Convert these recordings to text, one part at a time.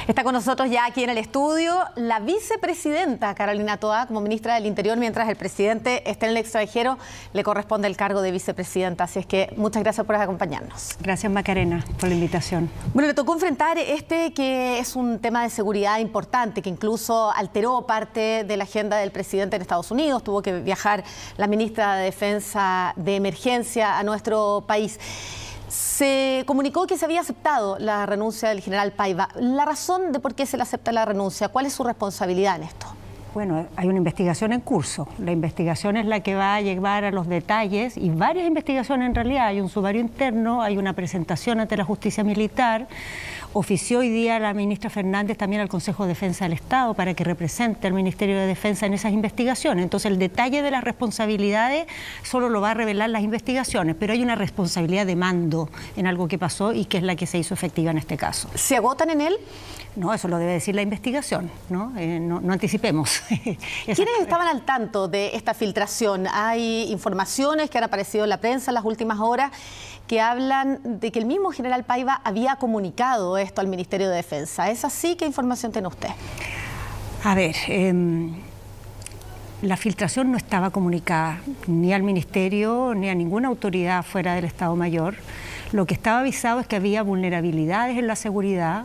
Está con nosotros ya aquí en el estudio la vicepresidenta Carolina Toá como ministra del Interior. Mientras el presidente está en el extranjero, le corresponde el cargo de vicepresidenta. Así es que muchas gracias por acompañarnos. Gracias, Macarena, por la invitación. Bueno, le tocó enfrentar que es un tema de seguridad importante, que incluso alteró parte de la agenda del presidente en Estados Unidos. Tuvo que viajar la ministra de Defensa de emergencia a nuestro país. Se comunicó que se había aceptado la renuncia del general Paiva. La razón de por qué se le acepta la renuncia, ¿cuál es su responsabilidad en esto? Bueno, hay una investigación en curso. La investigación es la que va a llevar a los detalles y varias investigaciones en realidad. Hay un sumario interno, hay una presentación ante la justicia militar. Ofició hoy día la ministra Fernández también al Consejo de Defensa del Estado para que represente al Ministerio de Defensa en esas investigaciones. Entonces el detalle de las responsabilidades solo lo va a revelar las investigaciones, pero hay una responsabilidad de mando en algo que pasó y que es la que se hizo efectiva en este caso. ¿Se agotan en él? No, eso lo debe decir la investigación, ¿no? No anticipemos. ¿Quiénes estaban al tanto de esta filtración? Hay informaciones que han aparecido en la prensa en las últimas horas que hablan de que el mismo general Paiva había comunicado esto al Ministerio de Defensa. ¿Es así? ¿Qué información tiene usted? A ver, la filtración no estaba comunicada ni al Ministerio ni a ninguna autoridad fuera del Estado Mayor. Lo que estaba avisado es que había vulnerabilidades en la seguridad.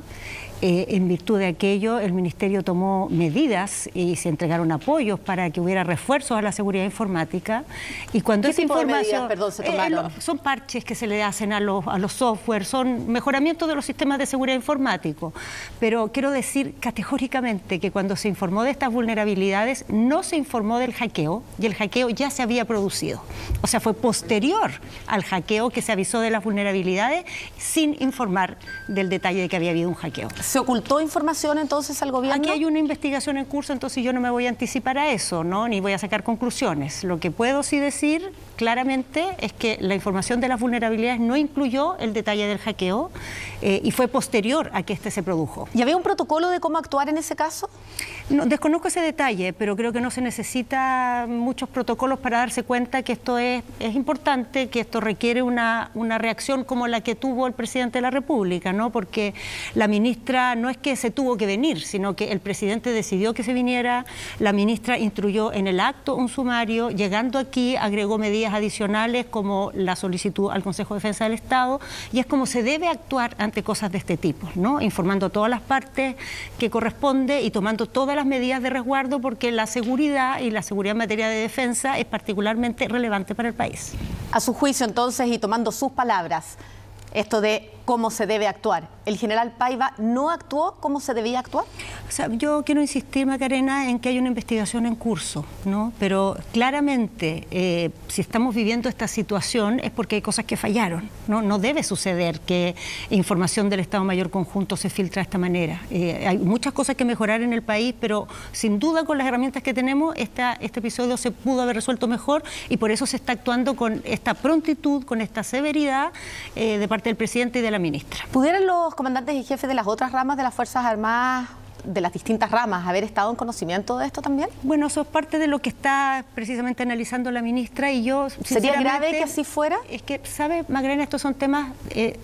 En virtud de aquello, el Ministerio tomó medidas y se entregaron apoyos para que hubiera refuerzos a la seguridad informática. Y cuando ¿Qué tipo de medidas, perdón, se tomaron? Son parches que se le hacen a los software, son mejoramientos de los sistemas de seguridad informático. Pero quiero decir categóricamente que cuando se informó de estas vulnerabilidades, no se informó del hackeo, y el hackeo ya se había producido. O sea, fue posterior al hackeo que se avisó de las vulnerabilidades sin informar del detalle de que había habido un hackeo. ¿Se ocultó información entonces al gobierno? Aquí hay una investigación en curso, entonces yo no me voy a anticipar a eso, ¿no? Ni voy a sacar conclusiones. Lo que puedo sí decir claramente es que la información de las vulnerabilidades no incluyó el detalle del hackeo y fue posterior a que este se produjo. ¿Y había un protocolo de cómo actuar en ese caso? No, desconozco ese detalle, pero creo que no se necesita muchos protocolos para darse cuenta que esto es importante, que esto requiere una reacción como la que tuvo el presidente de la República, ¿no? Porque la ministra no es que se tuvo que venir, sino que el presidente decidió que se viniera, la ministra instruyó en el acto un sumario, llegando aquí agregó medidas adicionales como la solicitud al Consejo de Defensa del Estado, y es como se debe actuar ante cosas de este tipo, ¿no? Informando a todas las partes que corresponde y tomando todas las medidas de resguardo, porque la seguridad y la seguridad en materia de defensa es particularmente relevante para el país. A su juicio entonces, y tomando sus palabras, esto de cómo se debe actuar, ¿el general Paiva no actuó como se debía actuar? O sea, yo quiero insistir, Macarena, en que hay una investigación en curso, ¿no? Pero claramente, si estamos viviendo esta situación es porque hay cosas que fallaron, ¿no? No debe suceder que información del Estado Mayor Conjunto se filtra de esta manera. Hay muchas cosas que mejorar en el país, pero sin duda con las herramientas que tenemos, este episodio se pudo haber resuelto mejor y por eso se está actuando con esta prontitud, con esta severidad de parte del presidente y de la ministra. ¿Pudieran los comandantes y jefes de las otras ramas de las Fuerzas Armadas, de las distintas ramas, haber estado en conocimiento de esto también? Bueno, eso es parte de lo que está precisamente analizando la ministra y yo... ¿Sería grave que así fuera? Es que, ¿sabe, Magdalena? Estos son temas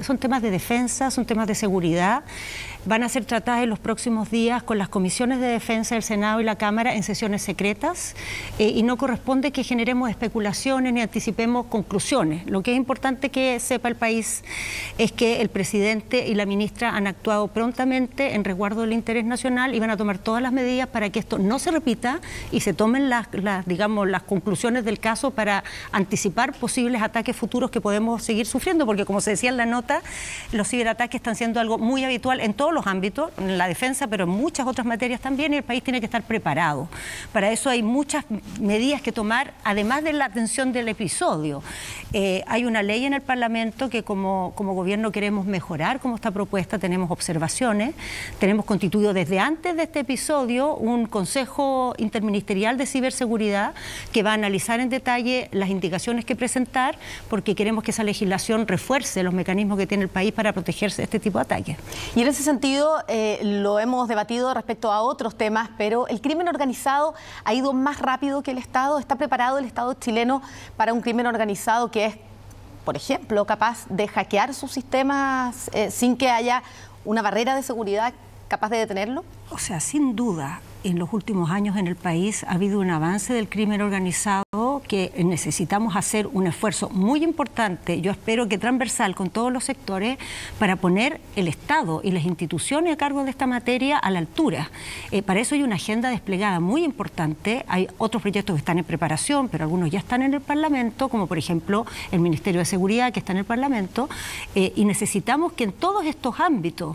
de defensa, son temas de seguridad. Van a ser tratadas en los próximos días con las comisiones de defensa del Senado y la Cámara en sesiones secretas y no corresponde que generemos especulaciones ni anticipemos conclusiones. Lo que es importante que sepa el país es que el presidente y la ministra han actuado prontamente en resguardo del interés nacional y van a tomar todas las medidas para que esto no se repita y se tomen las conclusiones del caso para anticipar posibles ataques futuros que podemos seguir sufriendo, porque como se decía en la nota, los ciberataques están siendo algo muy habitual en todos los ámbitos, en la defensa, pero en muchas otras materias también, y el país tiene que estar preparado. Para eso hay muchas medidas que tomar, además de la atención del episodio. Hay una ley en el Parlamento que como gobierno queremos mejorar, como está propuesta, tenemos observaciones, tenemos constituido desde antes de este episodio un Consejo Interministerial de Ciberseguridad que va a analizar en detalle las indicaciones que presentar, porque queremos que esa legislación refuerce los mecanismos que tiene el país para protegerse de este tipo de ataques. Y en ese sentido, lo hemos debatido respecto a otros temas, pero ¿el crimen organizado ha ido más rápido que el Estado? ¿Está preparado el Estado chileno para un crimen organizado que es, por ejemplo, capaz de hackear sus sistemas sin que haya una barrera de seguridad capaz de detenerlo? O sea, sin duda, en los últimos años en el país ha habido un avance del crimen organizado que necesitamos hacer un esfuerzo muy importante, yo espero que transversal con todos los sectores, para poner el Estado y las instituciones a cargo de esta materia a la altura. Para eso hay una agenda desplegada muy importante, hay otros proyectos que están en preparación, pero algunos ya están en el Parlamento, como por ejemplo el Ministerio de Seguridad que está en el Parlamento, y necesitamos que en todos estos ámbitos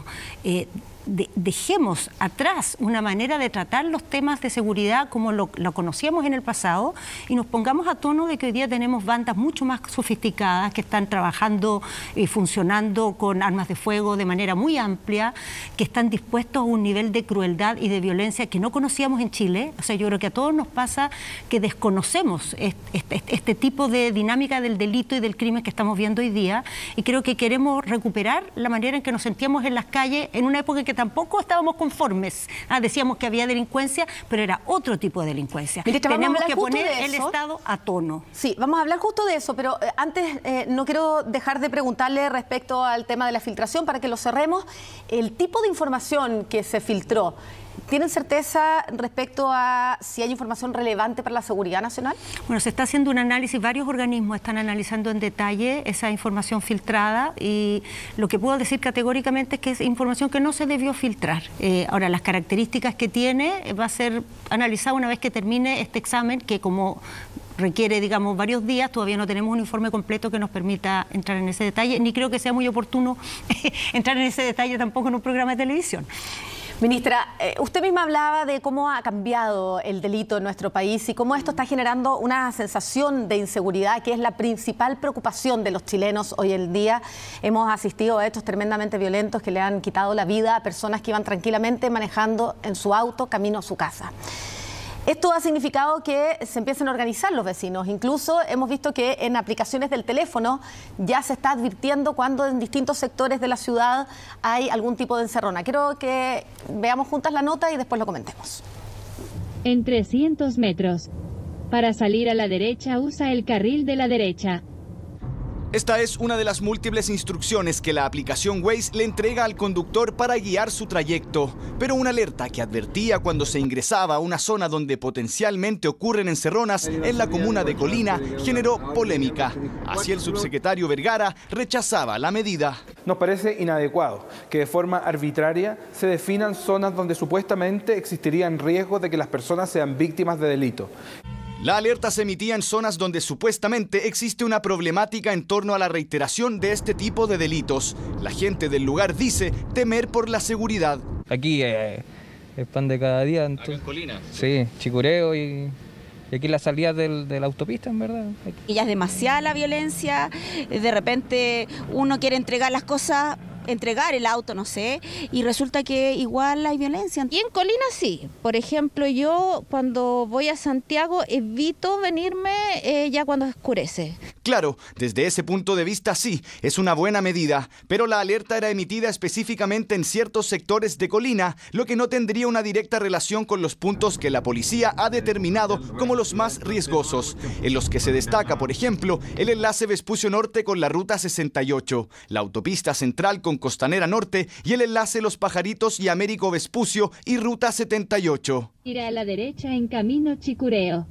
dejemos atrás una manera de tratar los temas de seguridad como lo conocíamos en el pasado y nos pongamos a tono de que hoy día tenemos bandas mucho más sofisticadas que están trabajando y funcionando con armas de fuego de manera muy amplia, que están dispuestos a un nivel de crueldad y de violencia que no conocíamos en Chile. O sea, yo creo que a todos nos pasa que desconocemos este tipo de dinámica del delito y del crimen que estamos viendo hoy día, y creo que queremos recuperar la manera en que nos sentíamos en las calles en una época en que tampoco estábamos conformes. Decíamos que había delincuencia, pero era otro tipo de delincuencia. Ministra, tenemos que poner el Estado a tono. Sí, vamos a hablar justo de eso, pero antes no quiero dejar de preguntarle respecto al tema de la filtración, para que lo cerremos. El tipo de información que se filtró, ¿tienen certeza respecto a si hay información relevante para la seguridad nacional? Bueno, se está haciendo un análisis, varios organismos están analizando en detalle esa información filtrada, y lo que puedo decir categóricamente es que es información que no se debió filtrar. Ahora, las características que tiene va a ser analizada una vez que termine este examen, que como requiere, digamos, varios días, todavía no tenemos un informe completo que nos permita entrar en ese detalle, ni creo que sea muy oportuno entrar en ese detalle tampoco en un programa de televisión. Ministra, usted misma hablaba de cómo ha cambiado el delito en nuestro país y cómo esto está generando una sensación de inseguridad que es la principal preocupación de los chilenos hoy en día. Hemos asistido a hechos tremendamente violentos que le han quitado la vida a personas que iban tranquilamente manejando en su auto camino a su casa. Esto ha significado que se empiecen a organizar los vecinos. Incluso hemos visto que en aplicaciones del teléfono ya se está advirtiendo cuando en distintos sectores de la ciudad hay algún tipo de encerrona. Quiero que veamos juntas la nota y después lo comentemos. En 300 metros. Para salir a la derecha, usa el carril de la derecha. Esta es una de las múltiples instrucciones que la aplicación Waze le entrega al conductor para guiar su trayecto. Pero una alerta que advertía cuando se ingresaba a una zona donde potencialmente ocurren encerronas en la comuna de Colina generó polémica. Así el subsecretario Vergara rechazaba la medida. Nos parece inadecuado que de forma arbitraria se definan zonas donde supuestamente existirían riesgos de que las personas sean víctimas de delito. La alerta se emitía en zonas donde supuestamente existe una problemática en torno a la reiteración de este tipo de delitos. La gente del lugar dice temer por la seguridad. Aquí es pan de cada día. Entonces, ¿acá en Colina? Sí, Chicureo y aquí la salida de la autopista, en verdad. Y ya es demasiada la violencia, de repente uno quiere entregar las cosas, entregar el auto, no sé, y resulta que igual hay violencia. Y en Colina sí. Por ejemplo, yo cuando voy a Santiago evito venirme ya cuando oscurece. Claro, desde ese punto de vista sí, es una buena medida, pero la alerta era emitida específicamente en ciertos sectores de Colina, lo que no tendría una directa relación con los puntos que la policía ha determinado como los más riesgosos, en los que se destaca, por ejemplo, el enlace Vespucio Norte con la Ruta 68, la autopista central con Costanera Norte y el enlace Los Pajaritos y Américo Vespucio y Ruta 78. Gira a la derecha en camino Chicureo.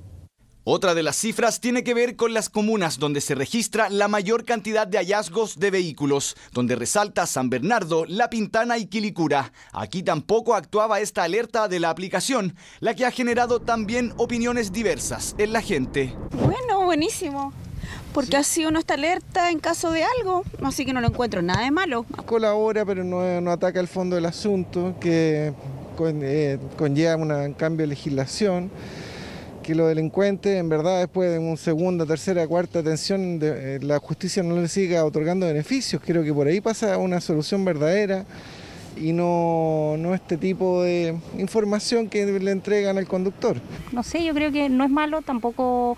Otra de las cifras tiene que ver con las comunas donde se registra la mayor cantidad de hallazgos de vehículos, donde resalta San Bernardo, La Pintana y Quilicura. Aquí tampoco actuaba esta alerta de la aplicación, la que ha generado también opiniones diversas en la gente. Bueno, buenísimo, porque así uno está alerta en caso de algo, así que no lo encuentro nada de malo. Colabora, pero no ataca el fondo del asunto, que conlleva un cambio de legislación, que los delincuentes, en verdad, después de una segunda, tercera, cuarta atención, la justicia no les siga otorgando beneficios. Creo que por ahí pasa una solución verdadera y no este tipo de información que le entregan al conductor. No sé, yo creo que no es malo, tampoco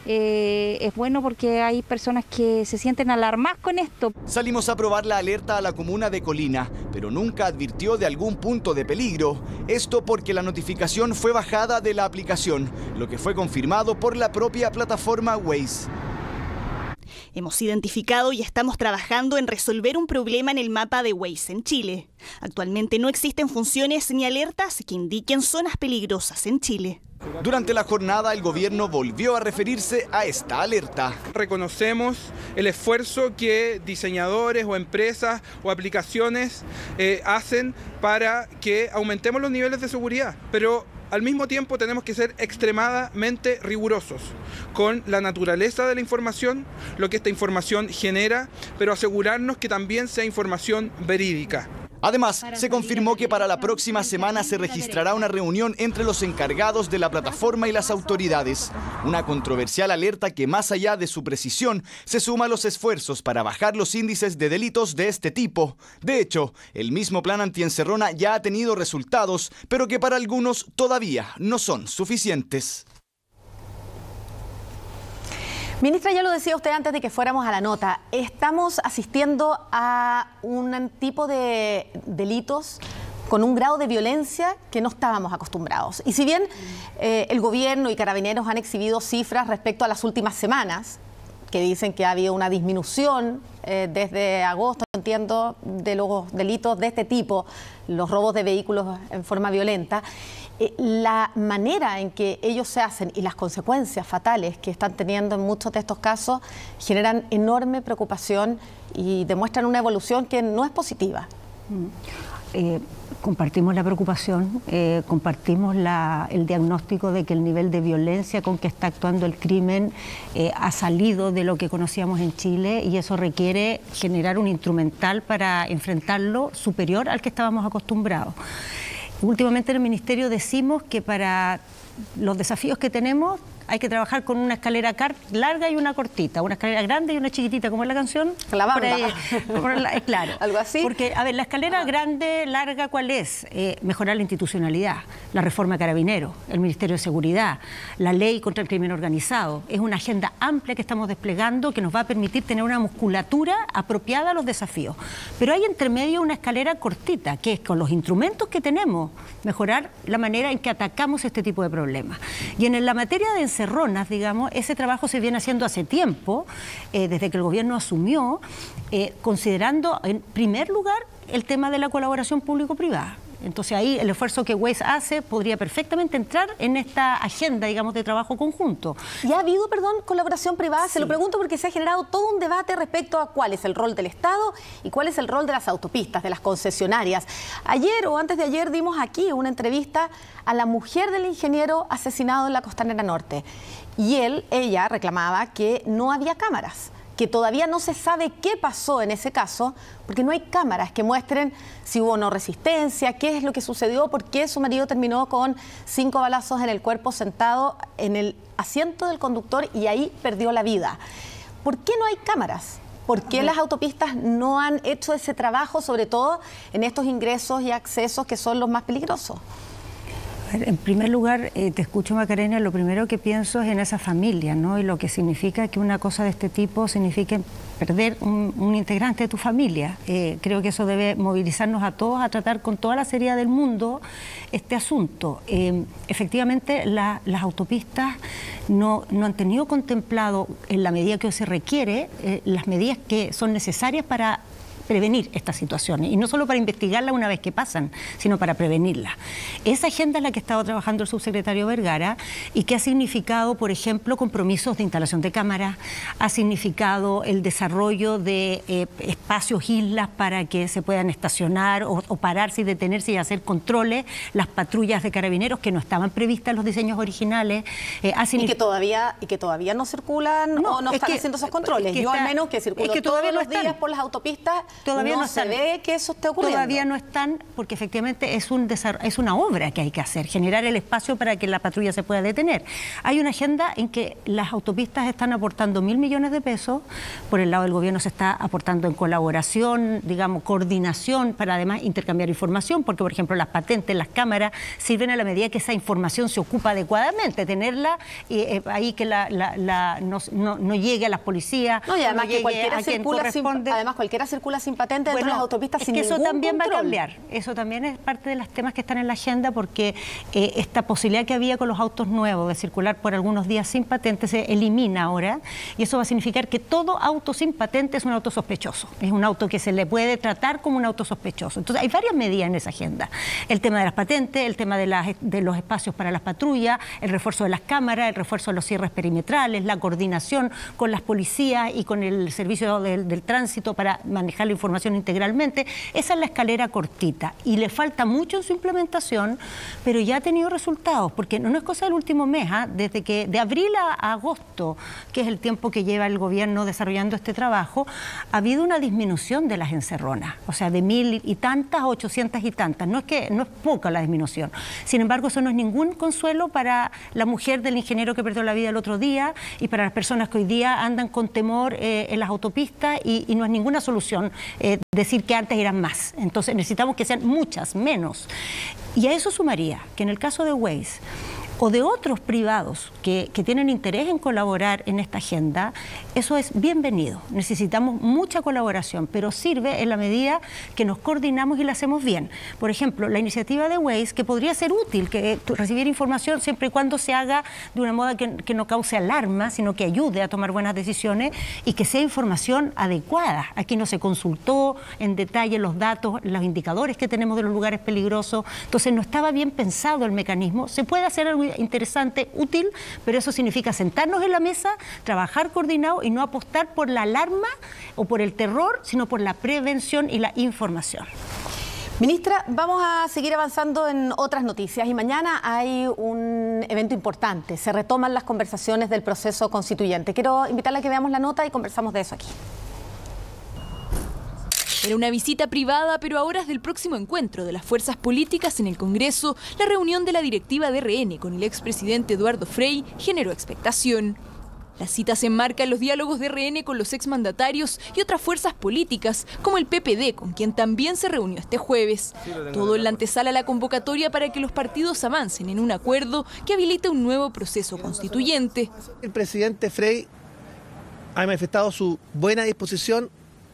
es bueno, porque hay personas que se sienten alarmadas con esto. Salimos a probar la alerta a la comuna de Colina, pero nunca advirtió de algún punto de peligro. Esto porque la notificación fue bajada de la aplicación, lo que fue confirmado por la propia plataforma Waze. Hemos identificado y estamos trabajando en resolver un problema en el mapa de Waze en Chile. Actualmente no existen funciones ni alertas que indiquen zonas peligrosas en Chile. Durante la jornada, el gobierno volvió a referirse a esta alerta. Reconocemos el esfuerzo que diseñadores o empresas o aplicaciones hacen para que aumentemos los niveles de seguridad, pero al mismo tiempo tenemos que ser extremadamente rigurosos con la naturaleza de la información, lo que esta información genera, pero asegurarnos que también sea información verídica. Además, se confirmó que para la próxima semana se registrará una reunión entre los encargados de la plataforma y las autoridades. Una controversial alerta que, más allá de su precisión, se suma a los esfuerzos para bajar los índices de delitos de este tipo. De hecho, el mismo plan antiencerrona ya ha tenido resultados, pero que para algunos todavía no son suficientes. Ministra, ya lo decía usted antes de que fuéramos a la nota, estamos asistiendo a un tipo de delitos con un grado de violencia que no estábamos acostumbrados. Y si bien el gobierno y Carabineros han exhibido cifras respecto a las últimas semanas, que dicen que ha habido una disminución desde agosto, entiendo, de los delitos de este tipo, los robos de vehículos en forma violenta, la manera en que ellos se hacen y las consecuencias fatales que están teniendo en muchos de estos casos generan enorme preocupación y demuestran una evolución que no es positiva. Compartimos la preocupación, compartimos el diagnóstico de que el nivel de violencia con que está actuando el crimen ha salido de lo que conocíamos en Chile y eso requiere generar un instrumental para enfrentarlo superior al que estábamos acostumbrados. Últimamente en el Ministerio decimos que para los desafíos que tenemos hay que trabajar con una escalera larga y una cortita, una escalera grande y una chiquitita, como es la canción. La banda. Claro. Algo así. Porque, a ver, la escalera grande, larga, ¿cuál es? Mejorar la institucionalidad, la reforma de Carabineros, el Ministerio de Seguridad, la ley contra el crimen organizado. Es una agenda amplia que estamos desplegando que nos va a permitir tener una musculatura apropiada a los desafíos. Pero hay entre medio una escalera cortita, que es con los instrumentos que tenemos, mejorar la manera en que atacamos este tipo de problemas. Y en la materia de encerronas, digamos, ese trabajo se viene haciendo hace tiempo, desde que el gobierno asumió, considerando en primer lugar el tema de la colaboración público-privada. Entonces ahí el esfuerzo que Waze hace podría perfectamente entrar en esta agenda, digamos, de trabajo conjunto. ¿Y ha habido, colaboración privada? Sí. Se lo pregunto porque se ha generado todo un debate respecto a cuál es el rol del Estado y cuál es el rol de las autopistas, de las concesionarias. Ayer o antes de ayer dimos aquí una entrevista a la mujer del ingeniero asesinado en la Costanera Norte. Y ella reclamaba que no había cámaras, que todavía no se sabe qué pasó en ese caso, porque no hay cámaras que muestren si hubo o no resistencia, qué es lo que sucedió, por qué su marido terminó con 5 balazos en el cuerpo sentado en el asiento del conductor y ahí perdió la vida. ¿Por qué no hay cámaras? ¿Por qué las autopistas no han hecho ese trabajo, sobre todo en estos ingresos y accesos que son los más peligrosos? En primer lugar, te escucho, Macarena, lo primero que pienso es en esa familia, ¿no? Y lo que significa que una cosa de este tipo signifique perder un integrante de tu familia. Creo que eso debe movilizarnos a todos a tratar con toda la seriedad del mundo este asunto. Efectivamente, las autopistas no han tenido contemplado, en la medida que se requiere, las medidas que son necesarias para prevenir estas situaciones, y no solo para investigarlas una vez que pasan, sino para prevenirlas. Esa agenda es la que ha estado trabajando el subsecretario Vergara y que ha significado, por ejemplo, compromisos de instalación de cámaras, ha significado el desarrollo de espacios, islas para que se puedan estacionar o pararse y detenerse y hacer controles, las patrullas de Carabineros que no estaban previstas en los diseños originales. Y que todavía no circulan o no están haciendo esos controles. Yo al menos que circulo todos los días por las autopistas, todavía no se ve que eso esté ocurriendo. Todavía no están, porque efectivamente es una obra que hay que hacer, generar el espacio para que la patrulla se pueda detener. Hay una agenda en que las autopistas están aportando 1.000 millones de pesos, por el lado del gobierno se está aportando en colaboración, digamos, coordinación, para además intercambiar información, porque por ejemplo las patentes, las cámaras, sirven a la medida que esa información se ocupa adecuadamente, tenerla ahí que no llegue a las policías, no, y además que cualquiera circula sin patente dentro de las autopistas sin ningún control. Eso también va a cambiar. Eso también es parte de los temas que están en la agenda, porque esta posibilidad que había con los autos nuevos de circular por algunos días sin patente se elimina ahora, y eso va a significar que todo auto sin patente es un auto sospechoso. Es un auto que se le puede tratar como un auto sospechoso. Entonces hay varias medidas en esa agenda. El tema de las patentes, el tema de los espacios para las patrullas, el refuerzo de las cámaras, el refuerzo de los cierres perimetrales, la coordinación con las policías y con el servicio del tránsito para manejar la información integralmente. Esa es la escalera cortita y le falta mucho en su implementación, pero ya ha tenido resultados, porque no es cosa del último mes, desde que de abril a agosto, que es el tiempo que lleva el gobierno desarrollando este trabajo, ha habido una disminución de las encerronas, o sea, de 1000 y tantas a 800 y tantas. No es poca la disminución. Sin embargo, eso no es ningún consuelo para la mujer del ingeniero que perdió la vida el otro día y para las personas que hoy día andan con temor en las autopistas, y no es ninguna solución decir que antes eran más. Entonces necesitamos que sean muchas menos. Y a eso sumaría que en el caso de Waze o de otros privados que tienen interés en colaborar en esta agenda, eso es bienvenido. Necesitamos mucha colaboración, pero sirve en la medida que nos coordinamos y la hacemos bien. Por ejemplo, la iniciativa de Waze, que podría ser útil, que recibir información siempre y cuando se haga de una moda que no cause alarma, sino que ayude a tomar buenas decisiones y que sea información adecuada. Aquí no se consultó en detalle los datos, los indicadores que tenemos de los lugares peligrosos, entonces no estaba bien pensado el mecanismo. Se puede hacer algo interesante, útil, pero eso significa sentarnos en la mesa, trabajar coordinado y no apostar por la alarma o por el terror, sino por la prevención y la información. Ministra, vamos a seguir avanzando en otras noticias y mañana hay un evento importante. Se retoman las conversaciones del proceso constituyente. Quiero invitarla a que veamos la nota y conversamos de eso aquí. Era una visita privada, pero a horas del próximo encuentro de las fuerzas políticas en el Congreso, la reunión de la directiva de RN con el expresidente Eduardo Frei generó expectación. La cita se enmarca en los diálogos de RN con los exmandatarios y otras fuerzas políticas, como el PPD, con quien también se reunió este jueves. Todo en la antesala a la convocatoria para que los partidos avancen en un acuerdo que habilite un nuevo proceso constituyente. El presidente Frei ha manifestado su buena disposición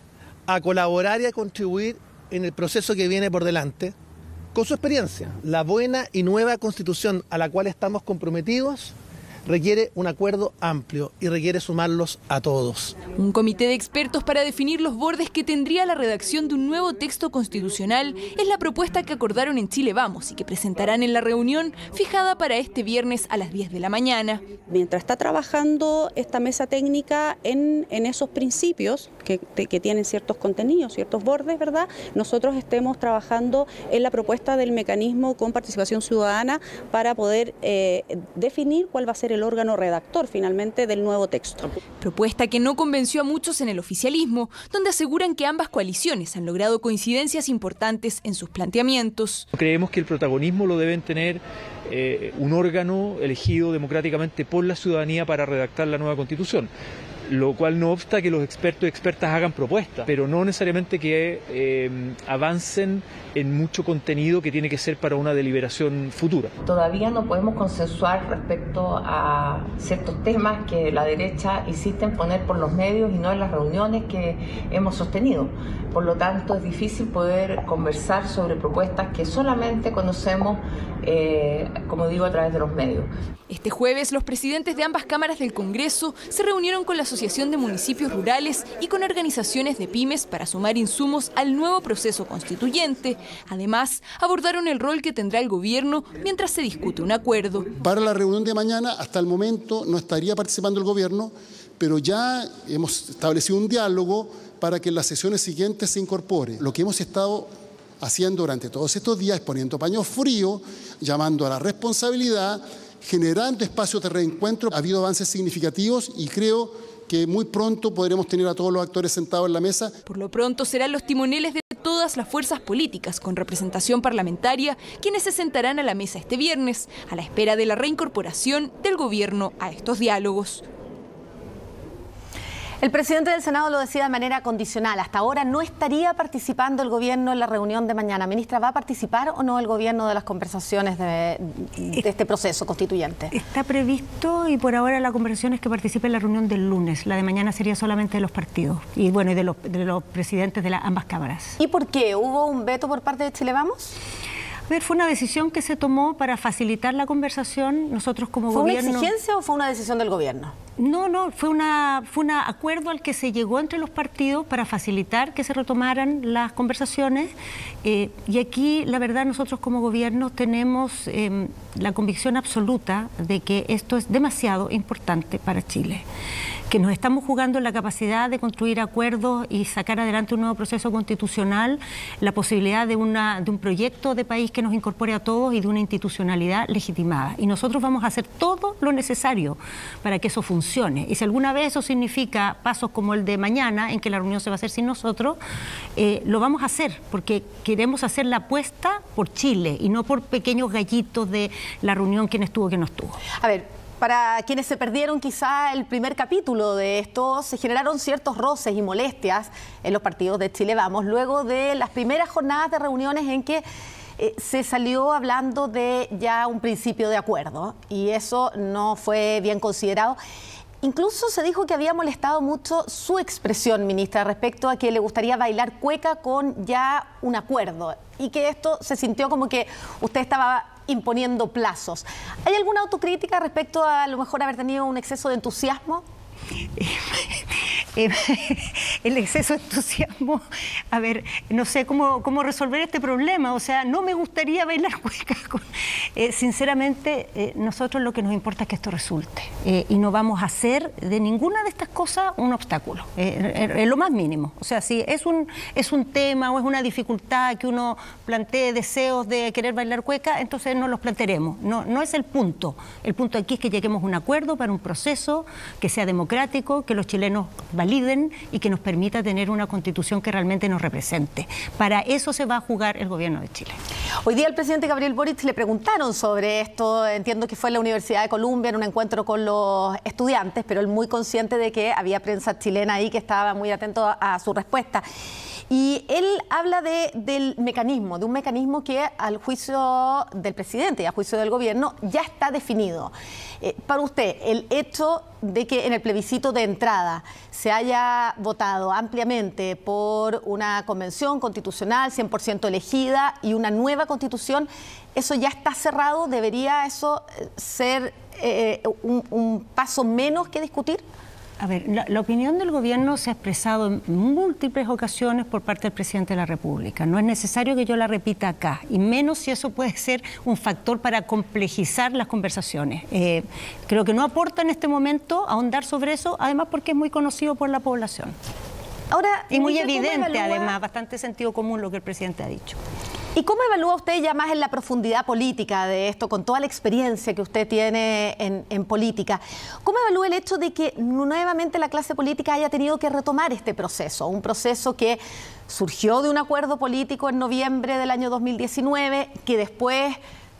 a colaborar y a contribuir en el proceso que viene por delante, con su experiencia. La buena y nueva constitución a la cual estamos comprometidos requiere un acuerdo amplio y requiere sumarlos a todos. Un comité de expertos para definir los bordes que tendría la redacción de un nuevo texto constitucional es la propuesta que acordaron en Chile Vamos y que presentarán en la reunión fijada para este viernes a las 10 de la mañana. Mientras está trabajando esta mesa técnica en esos principios que tienen ciertos contenidos, ciertos bordes, ¿verdad? Nosotros estemos trabajando en la propuesta del mecanismo con participación ciudadana para poder definir cuál va a ser el órgano redactor finalmente del nuevo texto. Propuesta que no convenció a muchos en el oficialismo, donde aseguran que ambas coaliciones han logrado coincidencias importantes en sus planteamientos. Creemos que el protagonismo lo deben tener un órgano elegido democráticamente por la ciudadanía para redactar la nueva Constitución, lo cual no obsta que los expertos y expertas hagan propuestas, pero no necesariamente que avancen en mucho contenido que tiene que ser para una deliberación futura. Todavía no podemos consensuar respecto a ciertos temas que la derecha insiste en poner por los medios y no en las reuniones que hemos sostenido. Por lo tanto, es difícil poder conversar sobre propuestas que solamente conocemos, como digo, a través de los medios. Este jueves, los presidentes de ambas cámaras del Congreso se reunieron con la Asociación de Municipios Rurales y con organizaciones de pymes para sumar insumos al nuevo proceso constituyente. Además, abordaron el rol que tendrá el gobierno mientras se discute un acuerdo. Para la reunión de mañana, hasta el momento, no estaría participando el gobierno, pero ya hemos establecido un diálogo para que en las sesiones siguientes se incorpore. Lo que hemos estado haciendo durante todos estos días es poniendo paños fríos, llamando a la responsabilidad, generando espacios de reencuentro. Ha habido avances significativos y creo que muy pronto podremos tener a todos los actores sentados en la mesa. Por lo pronto serán los timoneles de todas las fuerzas políticas con representación parlamentaria quienes se sentarán a la mesa este viernes, a la espera de la reincorporación del gobierno a estos diálogos. El presidente del Senado lo decía de manera condicional. Hasta ahora no estaría participando el gobierno en la reunión de mañana. Ministra, ¿va a participar o no el gobierno de las conversaciones de este proceso constituyente? Está previsto y por ahora la conversación es que participe en la reunión del lunes. La de mañana sería solamente de los partidos y bueno, y de los presidentes de ambas cámaras. ¿Y por qué? ¿Hubo un veto por parte de Chile Vamos? A ver, fue una decisión que se tomó para facilitar la conversación. Nosotros como gobierno... ¿Fue una exigencia o fue una decisión del gobierno? No, fue un acuerdo al que se llegó entre los partidos para facilitar que se retomaran las conversaciones. Y aquí, la verdad, nosotros como gobierno tenemos la convicción absoluta de que esto es demasiado importante para Chile, que nos estamos jugando en la capacidad de construir acuerdos y sacar adelante un nuevo proceso constitucional, la posibilidad de un proyecto de país que nos incorpore a todos y de una institucionalidad legitimada. Y nosotros vamos a hacer todo lo necesario para que eso funcione. Y si alguna vez eso significa pasos como el de mañana, en que la reunión se va a hacer sin nosotros, lo vamos a hacer, porque queremos hacer la apuesta por Chile y no por pequeños gallitos de la reunión, quién estuvo, quién no estuvo. A ver, para quienes se perdieron quizá el primer capítulo de esto, se generaron ciertos roces y molestias en los partidos de Chile Vamos, luego de las primeras jornadas de reuniones en que se salió hablando de ya un principio de acuerdo y eso no fue bien considerado. Incluso se dijo que había molestado mucho su expresión, ministra, respecto a que le gustaría bailar cueca con ya un acuerdo y que esto se sintió como que usted estaba imponiendo plazos. ¿Hay alguna autocrítica respecto a lo mejor haber tenido un exceso de entusiasmo? El exceso de entusiasmo, a ver, no sé cómo resolver este problema, o sea, no me gustaría bailar cueca sinceramente, nosotros lo que nos importa es que esto resulte y no vamos a hacer de ninguna de estas cosas un obstáculo, lo más mínimo, o sea, si es un tema o es una dificultad que uno plantee deseos de querer bailar cueca, entonces no los plantearemos, no es el punto aquí es que lleguemos a un acuerdo para un proceso que sea democrático, que los chilenos validen y que nos permita tener una constitución que realmente nos represente. Para eso se va a jugar el gobierno de Chile. Hoy día al presidente Gabriel Boric le preguntaron sobre esto, entiendo que fue en la Universidad de Columbia en un encuentro con los estudiantes, pero él muy consciente de que había prensa chilena ahí que estaba muy atento a su respuesta. Y él habla de un mecanismo que al juicio del presidente y al juicio del gobierno ya está definido. Para usted, el hecho de que en el plebiscito de entrada se haya votado ampliamente por una convención constitucional 100% elegida y una nueva constitución, ¿eso ya está cerrado? ¿Debería eso ser un paso menos que discutir? A ver, la opinión del gobierno se ha expresado en múltiples ocasiones por parte del presidente de la República. No es necesario que yo la repita acá, y menos si eso puede ser un factor para complejizar las conversaciones. Creo que no aporta en este momento ahondar sobre eso, además porque es muy conocido por la población. Ahora, y muy evidente, además, bastante sentido común lo que el presidente ha dicho. ¿Y cómo evalúa usted ya más en la profundidad política de esto, con toda la experiencia que usted tiene en política? ¿Cómo evalúa el hecho de que nuevamente la clase política haya tenido que retomar este proceso? Un proceso que surgió de un acuerdo político en noviembre del año 2019, que después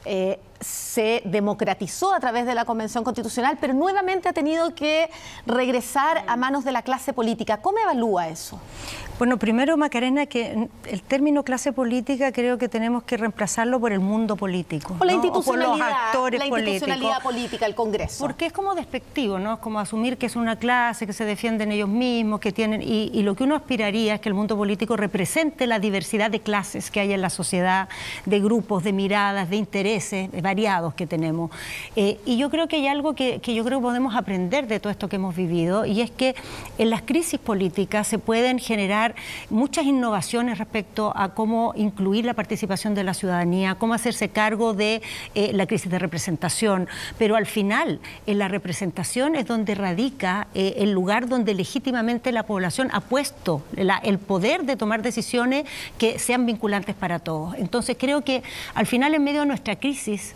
se democratizó a través de la Convención Constitucional, pero nuevamente ha tenido que regresar a manos de la clase política. ¿Cómo evalúa eso? Bueno, primero, Macarena, que el término clase política creo que tenemos que reemplazarlo por el mundo político. O la institucionalidad, o por los actores institucionalidad política, el Congreso. Porque es como despectivo, ¿no? Es como asumir que es una clase, que se defienden ellos mismos, que tienen... Y lo que uno aspiraría es que el mundo político represente la diversidad de clases que hay en la sociedad, de grupos, de miradas, de intereses variados que tenemos. Y yo creo que hay algo que yo creo que podemos aprender de todo esto que hemos vivido, y es que en las crisis políticas se pueden generar muchas innovaciones respecto a cómo incluir la participación de la ciudadanía, cómo hacerse cargo de la crisis de representación, pero al final en la representación es donde radica el lugar donde legítimamente la población ha puesto el poder de tomar decisiones que sean vinculantes para todos. Entonces creo que al final, en medio de nuestra crisis,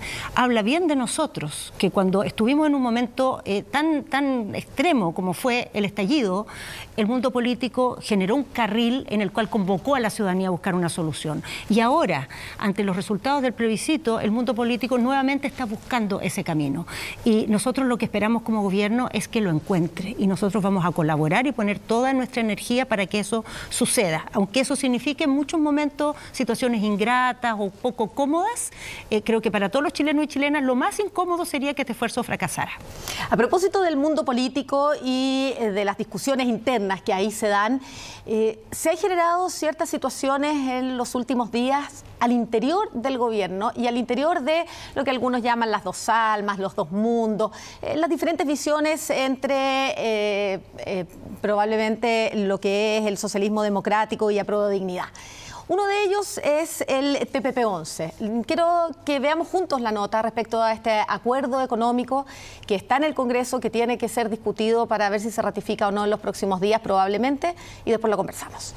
habla bien de nosotros, que cuando estuvimos en un momento tan extremo como fue el estallido, el mundo político generó un carril en el cual convocó a la ciudadanía a buscar una solución. Y ahora, ante los resultados del plebiscito, el mundo político nuevamente está buscando ese camino. Y nosotros lo que esperamos como gobierno es que lo encuentre. Y nosotros vamos a colaborar y poner toda nuestra energía para que eso suceda. Aunque eso signifique en muchos momentos situaciones ingratas o poco cómodas, creo que para todos los chilenos y chilenas lo más incómodo sería que este esfuerzo fracasara. A propósito del mundo político y de las discusiones internas que ahí se dan, se han generado ciertas situaciones en los últimos días al interior del gobierno y al interior de lo que algunos llaman las dos almas, los dos mundos, las diferentes visiones entre probablemente lo que es el socialismo democrático y Apruebo Dignidad. Uno de ellos es el TPP-11. Quiero que veamos juntos la nota respecto a este acuerdo económico que está en el Congreso, que tiene que ser discutido para ver si se ratifica o no en los próximos días probablemente, y después lo conversamos.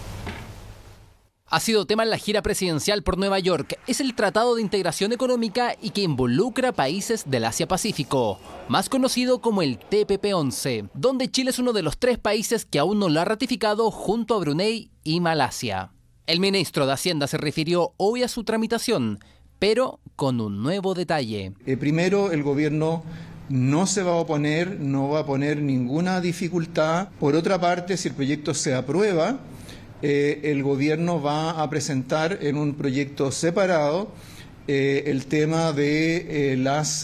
Ha sido tema en la gira presidencial por Nueva York. Es el Tratado de Integración Económica y que involucra países del Asia-Pacífico, más conocido como el TPP-11, donde Chile es uno de los 3 países que aún no lo ha ratificado junto a Brunei y Malasia. El ministro de Hacienda se refirió hoy a su tramitación, pero con un nuevo detalle. Primero, el gobierno no se va a oponer, no va a poner ninguna dificultad. Por otra parte, si el proyecto se aprueba, el gobierno va a presentar en un proyecto separado el tema de las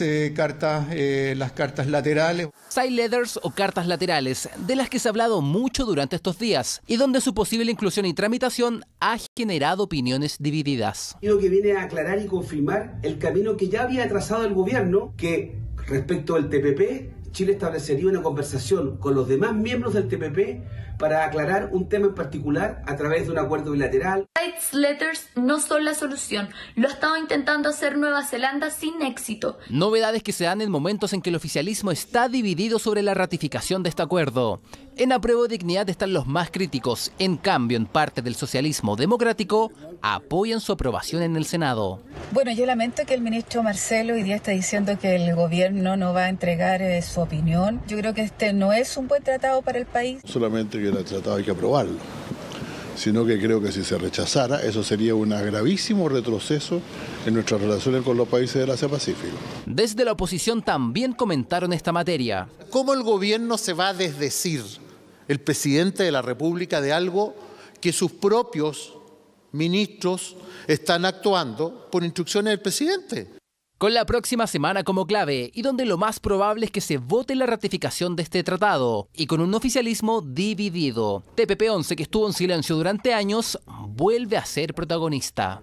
cartas laterales. Side letters o cartas laterales, de las que se ha hablado mucho durante estos días y donde su posible inclusión y tramitación ha generado opiniones divididas. Lo que viene a aclarar y confirmar el camino que ya había trazado el gobierno, que respecto al TPP, Chile establecería una conversación con los demás miembros del TPP para aclarar un tema en particular a través de un acuerdo bilateral. Side letters no son la solución. Lo ha estado intentando hacer Nueva Zelanda sin éxito. Novedades que se dan en momentos en que el oficialismo está dividido sobre la ratificación de este acuerdo. En Apruebo Dignidad están los más críticos. En cambio, en parte del socialismo democrático apoyan su aprobación en el Senado. Bueno, yo lamento que el ministro Marcelo hoy día está diciendo que el gobierno no va a entregar su opinión. Yo creo que este no es un buen tratado para el país. Solamente que el tratado hay que aprobarlo, sino que creo que si se rechazara, eso sería un gravísimo retroceso en nuestras relaciones con los países del Asia-Pacífico. Desde la oposición también comentaron esta materia. ¿Cómo el gobierno se va a desdecir, el presidente de la República, de algo que sus propios ministros están actuando por instrucciones del presidente? Con la próxima semana como clave y donde lo más probable es que se vote la ratificación de este tratado y con un oficialismo dividido. TPP-11, que estuvo en silencio durante años, vuelve a ser protagonista.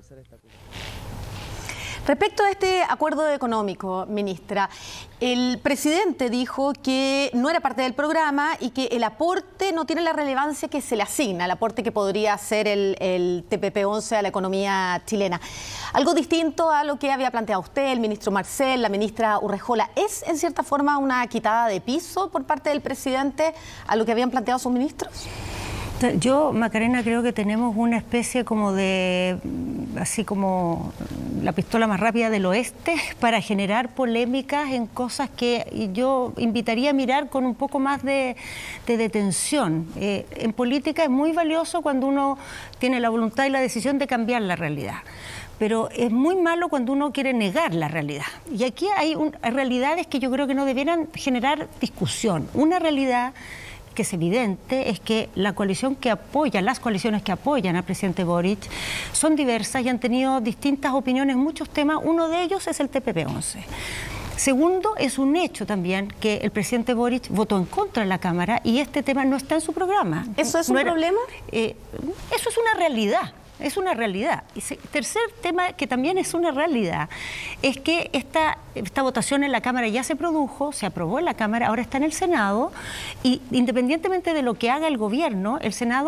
Respecto a este acuerdo económico, ministra, el presidente dijo que no era parte del programa y que el aporte no tiene la relevancia que se le asigna, el aporte que podría hacer el TPP-11 a la economía chilena. Algo distinto a lo que había planteado usted, el ministro Marcel, la ministra Urrejola. ¿Es en cierta forma una quitada de piso por parte del presidente a lo que habían planteado sus ministros? Yo, Macarena, creo que tenemos una especie como de, así como la pistola más rápida del oeste para generar polémicas en cosas que yo invitaría a mirar con un poco más de detención. En política es muy valioso cuando uno tiene la voluntad y la decisión de cambiar la realidad. Pero es muy malo cuando uno quiere negar la realidad. Y aquí hay realidades que yo creo que no debieran generar discusión. Una realidad que es evidente es que la coalición que apoya, las coaliciones que apoyan al presidente Boric son diversas y han tenido distintas opiniones en muchos temas. Uno de ellos es el TPP-11. Segundo, es un hecho también que el presidente Boric votó en contra de la Cámara y este tema no está en su programa. ¿Eso es un problema? Eso es una realidad. Es una realidad. Y tercer tema, que también es una realidad, es que esta votación en la Cámara ya se produjo, se aprobó en la Cámara, ahora está en el Senado, y independientemente de lo que haga el gobierno, el Senado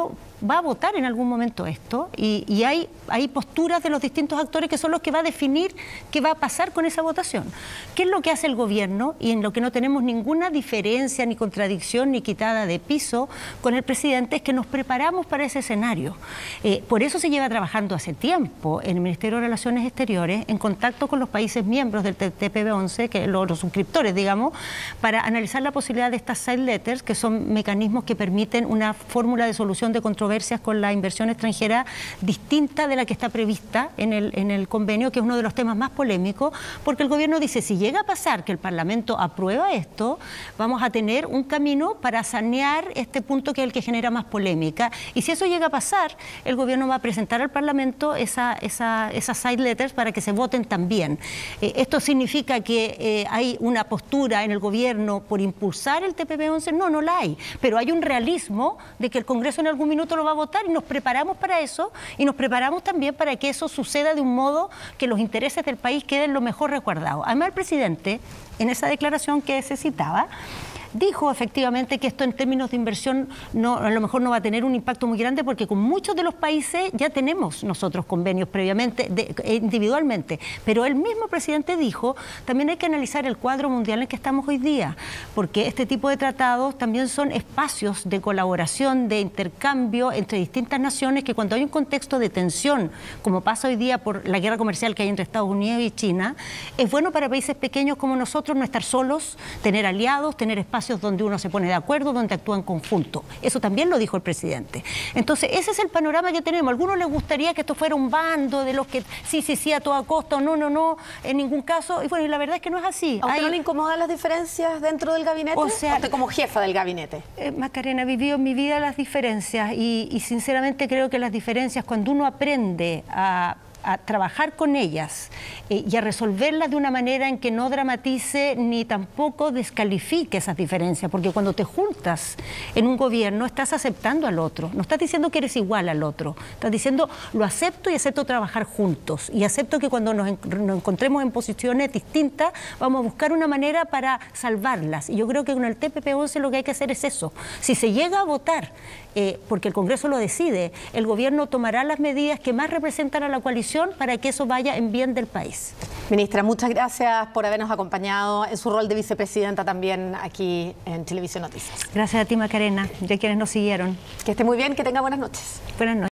va a votar en algún momento esto y hay posturas de los distintos actores que son los que va a definir qué va a pasar con esa votación. ¿Qué es lo que hace el gobierno y en lo que no tenemos ninguna diferencia, ni contradicción, ni quitada de piso con el presidente? Es que nos preparamos para ese escenario. Por eso se lleva trabajando hace tiempo en el Ministerio de Relaciones Exteriores en contacto con los países miembros del TPP-11, que los suscriptores, digamos, para analizar la posibilidad de estas side letters, que son mecanismos que permiten una fórmula de solución de controversias con la inversión extranjera distinta de la que está prevista en el convenio, que es uno de los temas más polémicos, porque el gobierno dice, si llega a pasar que el Parlamento aprueba esto, vamos a tener un camino para sanear este punto que es el que genera más polémica, y si eso llega a pasar, el gobierno va a presentar al Parlamento esas side letters para que se voten también. ¿Esto significa que hay una postura en el gobierno por impulsar el TPP-11? No la hay, pero hay un realismo de que el Congreso en algún minuto lo va a votar y nos preparamos para eso y nos preparamos también para que eso suceda de un modo que los intereses del país queden lo mejor resguardados. Además, el presidente, en esa declaración que se citaba, dijo efectivamente que esto en términos de inversión a lo mejor no va a tener un impacto muy grande porque con muchos de los países ya tenemos nosotros convenios previamente, individualmente. Pero el mismo presidente dijo, también hay que analizar el cuadro mundial en que estamos hoy día, porque este tipo de tratados también son espacios de colaboración, de intercambio entre distintas naciones que cuando hay un contexto de tensión, como pasa hoy día por la guerra comercial que hay entre Estados Unidos y China, es bueno para países pequeños como nosotros no estar solos, tener aliados, tener espacios donde uno se pone de acuerdo, donde actúa en conjunto. Eso también lo dijo el presidente. Entonces, ese es el panorama que tenemos. A algunos les gustaría que esto fuera un bando de los que sí a toda costa, no, en ningún caso. Y bueno, y la verdad es que no es así. ¿A usted no le incomodan las diferencias dentro del gabinete? O sea, usted como jefa del gabinete. Macarena, he vivido en mi vida las diferencias y sinceramente creo que las diferencias, cuando uno aprende a trabajar con ellas y a resolverlas de una manera en que no dramatice ni tampoco descalifique esas diferencias, porque cuando te juntas en un gobierno estás aceptando al otro, no estás diciendo que eres igual al otro, estás diciendo lo acepto y acepto trabajar juntos y acepto que cuando nos encontremos en posiciones distintas vamos a buscar una manera para salvarlas, y yo creo que con el TPP-11 lo que hay que hacer es eso. Si se llega a votar, porque el Congreso lo decide, el gobierno tomará las medidas que más representan a la coalición para que eso vaya en bien del país. Ministra, muchas gracias por habernos acompañado en su rol de vicepresidenta también aquí en Televisión Noticias. Gracias a ti, Macarena, y a quienes nos siguieron. Que esté muy bien, que tenga buenas noches. Buenas noches.